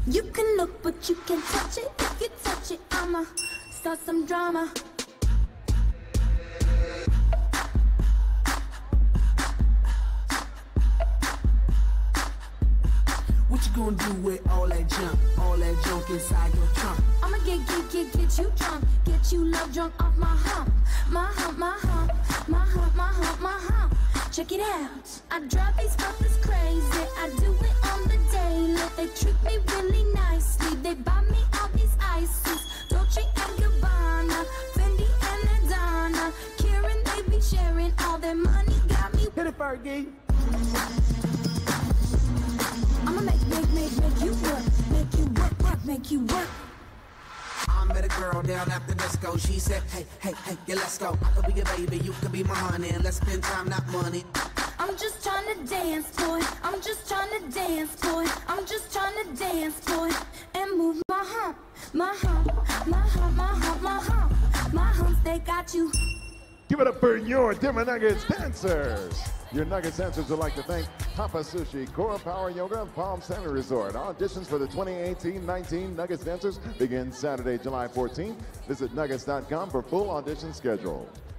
You can look, but you can't touch it. If you touch it, I'ma start some drama. What you gonna do with all that junk inside your trunk? I'ma get you drunk, get you love drunk off my hump, my hump, my hump, my hump, my hump, my hump. Check it out. I drive these fuckers crazy. I do it on the daily. They treat me really nicely. They buy me all these ices, Dolce and Gabbana, Fendi and Adana. Karen, they be sharing all their money. Got me. Hit it, Fergie. I'ma make you work, make you work. I met a girl down at the disco. She said, hey, yeah, let's go. I could be your baby, you could be my honey, and let's spend time, not money. I'm just trying to dance, boy. I'm just trying to dance, boy. I'm just trying to dance, boy. And move my hump, my hump, my hump, my hump, my hump. My humps, they got you. Give it up for your Denver Nuggets dancers. Your Nuggets dancers would like to thank Papa Sushi, Core Power Yoga, and Palm Center Resort. Auditions for the 2018-19 Nuggets dancers begin Saturday, July 14th. Visit nuggets.com for full audition schedule.